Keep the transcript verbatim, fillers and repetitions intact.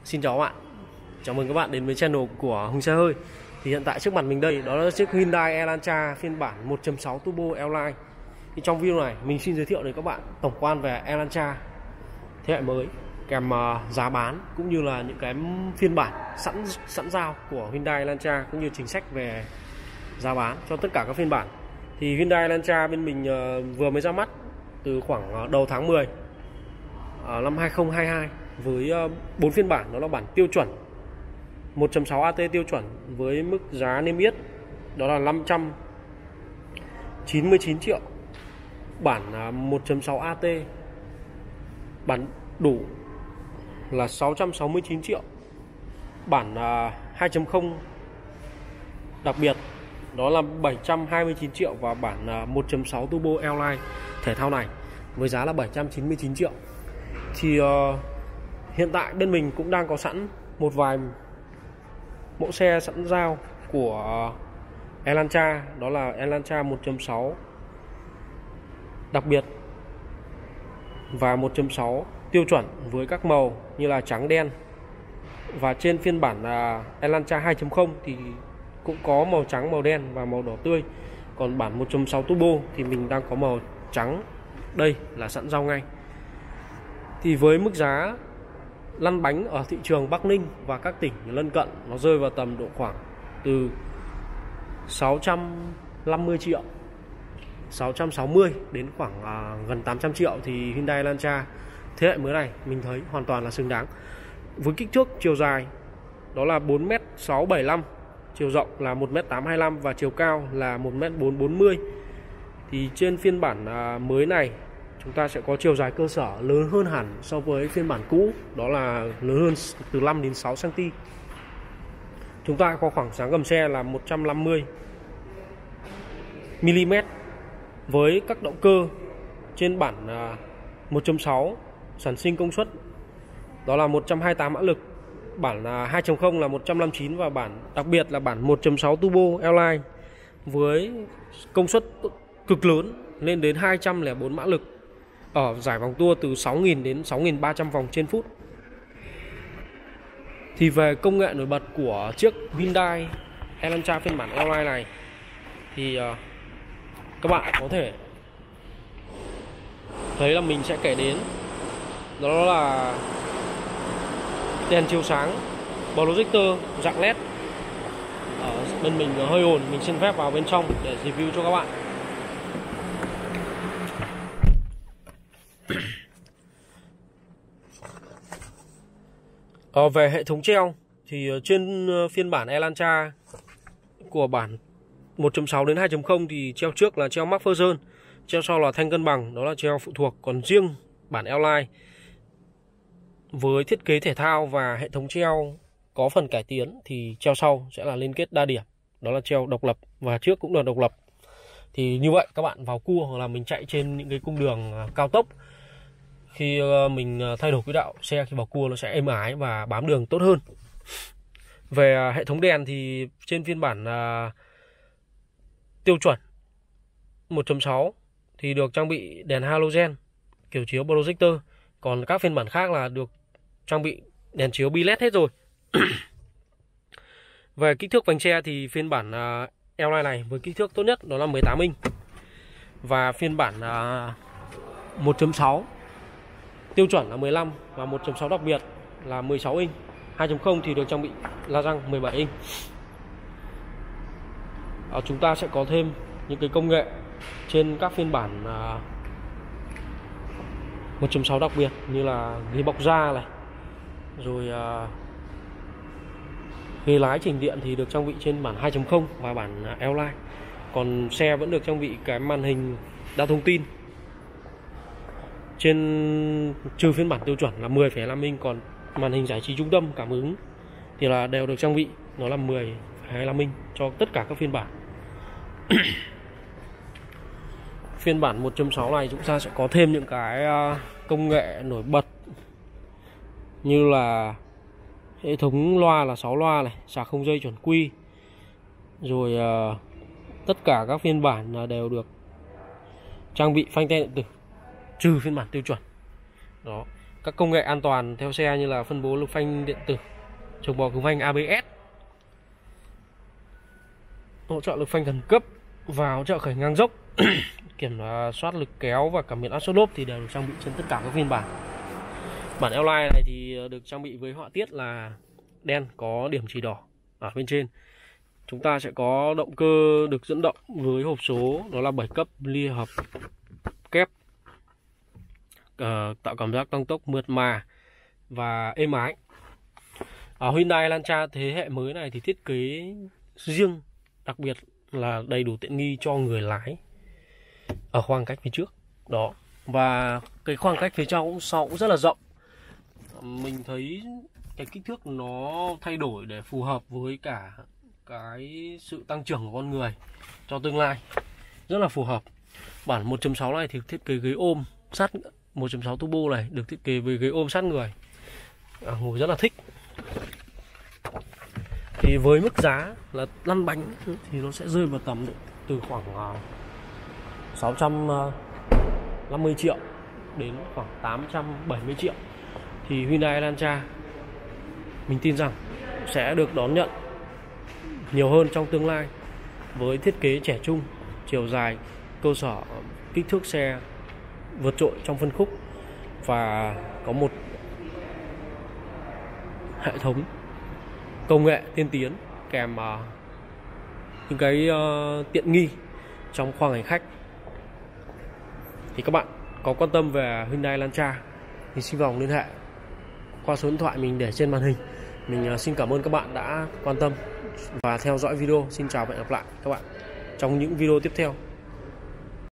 Xin chào các bạn, chào mừng các bạn đến với channel của Hùng Xe Hơi. Thì hiện tại trước mặt mình đây đó là chiếc Hyundai Elantra phiên bản một chấm sáu Turbo L-Line. Thì trong video này mình xin giới thiệu đến các bạn tổng quan về Elantra thế hệ mới, kèm uh, giá bán cũng như là những cái phiên bản sẵn sẵn giao của Hyundai Elantra, cũng như chính sách về giá bán cho tất cả các phiên bản. Thì Hyundai Elantra bên mình uh, vừa mới ra mắt từ khoảng uh, đầu tháng mười uh, năm hai không hai hai với bốn uh, phiên bản. Đó là bản tiêu chuẩn một chấm sáu A T tiêu chuẩn với mức giá niêm yết đó là năm trăm chín mươi chín triệu. Bản uh, một chấm sáu A T bản đủ là sáu trăm sáu mươi chín triệu. Bản uh, hai chấm không đặc biệt đó là bảy trăm hai mươi chín triệu. Và bản uh, một chấm sáu Turbo L-Line thể thao này với giá là bảy trăm chín mươi chín triệu. Thì uh, hiện tại bên mình cũng đang có sẵn một vài mẫu xe sẵn giao của Elantra, đó là Elantra một chấm sáu đặc biệt và một chấm sáu tiêu chuẩn với các màu như là trắng đen. Và trên phiên bản uh, Elantra hai chấm không thì cũng có màu trắng, màu đen và màu đỏ tươi. Còn bản một chấm sáu Turbo thì mình đang có màu trắng, đây là sẵn giao ngay. Thì với mức giá lăn bánh ở thị trường Bắc Ninh và các tỉnh lân cận, nó rơi vào tầm độ khoảng từ sáu trăm năm mươi triệu, sáu trăm sáu mươi đến khoảng uh, gần tám trăm triệu, thì Hyundai Elantra thế hệ mới này mình thấy hoàn toàn là xứng đáng. Với kích thước chiều dài đó là bốn mét sáu bảy lăm, chiều rộng là một mét tám hai lăm và chiều cao là một mét bốn bốn mươi. Thì trên phiên bản uh, mới này chúng ta sẽ có chiều dài cơ sở lớn hơn hẳn so với phiên bản cũ, đó là lớn hơn từ năm đến sáu xăng ti mét. Chúng ta có khoảng dáng gầm xe là một trăm năm mươi mi li mét với các động cơ trên bản một chấm sáu sản sinh công suất đó là một trăm hai mươi tám mã lực, bản hai chấm không là một trăm năm mươi chín và bản đặc biệt là bản một chấm sáu Turbo L-Line với công suất cực lớn lên đến hai trăm lẻ bốn mã lực ở giải vòng tua từ sáu nghìn đến sáu nghìn ba trăm vòng trên phút. Thì về công nghệ nổi bật của chiếc Hyundai Elantra phiên bản L-Line này thì uh, các bạn có thể thấy là mình sẽ kể đến đó là đèn chiếu sáng projector dạng led. Ở bên mình hơi ồn, mình xin phép vào bên trong để review cho các bạn. Ờ, về hệ thống treo thì trên phiên bản Elantra của bản một chấm sáu đến hai chấm không thì treo trước là treo McPherson, treo sau là thanh cân bằng, đó là treo phụ thuộc. Còn riêng bản L-Line với thiết kế thể thao và hệ thống treo có phần cải tiến thì treo sau sẽ là liên kết đa điểm, đó là treo độc lập và trước cũng là độc lập. Thì như vậy các bạn vào cua hoặc là mình chạy trên những cái cung đường cao tốc, khi mình thay đổi quỹ đạo xe khi vào cua nó sẽ êm ái và bám đường tốt hơn. Về hệ thống đèn thì trên phiên bản uh, tiêu chuẩn một chấm sáu thì được trang bị đèn halogen kiểu chiếu projector. Còn các phiên bản khác là được trang bị đèn chiếu bi led hết rồi. Về kích thước vành xe thì phiên bản uh, L-Line này với kích thước tốt nhất đó là mười tám inch. Và phiên bản uh, một chấm sáu tiêu chuẩn là mười lăm và một chấm sáu đặc biệt là mười sáu inch. hai chấm không thì được trang bị la răng mười bảy inch. À, chúng ta sẽ có thêm những cái công nghệ trên các phiên bản uh, một chấm sáu đặc biệt như là ghế bọc da này, rồi uh, ghế lái chỉnh điện thì được trang bị trên bản hai chấm không và bản uh, L-Line. Còn xe vẫn được trang bị cái màn hình đa thông tin trên, trừ phiên bản tiêu chuẩn là mười phẩy năm inch. Còn màn hình giải trí trung tâm cảm ứng thì là đều được trang bị, nó là mười phẩy năm inch cho tất cả các phiên bản. Phiên bản một chấm sáu này chúng ta sẽ có thêm những cái công nghệ nổi bật như là hệ thống loa là sáu loa này, sạc không dây chuẩn quy. Rồi uh, tất cả các phiên bản đều được trang bị phanh tay điện tử trừ phiên bản tiêu chuẩn. Đó. các công nghệ an toàn theo xe như là phân bố lực phanh điện tử, trồng bò cứng phanh a bê ét, hỗ trợ lực phanh khẩn cấp và hỗ trợ khởi ngang dốc, kiểm soát lực kéo và cảm biến áp suất lốp thì đều được trang bị trên tất cả các phiên bản. Bản L-Line này thì được trang bị với họa tiết là đen có điểm chỉ đỏ ở bên trên. Chúng ta sẽ có động cơ được dẫn động với hộp số đó là bảy cấp lia hợp kép, uh, tạo cảm giác tăng tốc mượt mà và êm ái. Ở Hyundai Elantra thế hệ mới này thì thiết kế riêng, đặc biệt là đầy đủ tiện nghi cho người lái ở khoảng cách phía trước đó, và cái khoảng cách phía trong cũng sau cũng rất là rộng. Mình thấy cái kích thước nó thay đổi để phù hợp với cả cái sự tăng trưởng của con người cho tương lai, rất là phù hợp. Bản một chấm sáu này thì thiết kế ghế ôm sát, một chấm sáu turbo này được thiết kế với ghế ôm sát người, à, ngồi rất là thích. Thì với mức giá là lăn bánh thì nó sẽ rơi vào tầm từ khoảng sáu trăm năm mươi triệu đến khoảng tám trăm bảy mươi triệu. Thì Hyundai Elantra mình tin rằng sẽ được đón nhận nhiều hơn trong tương lai, với thiết kế trẻ trung, chiều dài, cơ sở, kích thước xe vượt trội trong phân khúc và có một hệ thống công nghệ tiên tiến kèm uh, những cái uh, tiện nghi trong khoang hành khách. Thì các bạn có quan tâm về Hyundai Elantra thì xin vào liên hệ qua số điện thoại mình để trên màn hình. Mình uh, xin cảm ơn các bạn đã quan tâm và theo dõi video. Xin chào và hẹn gặp lại các bạn trong những video tiếp theo.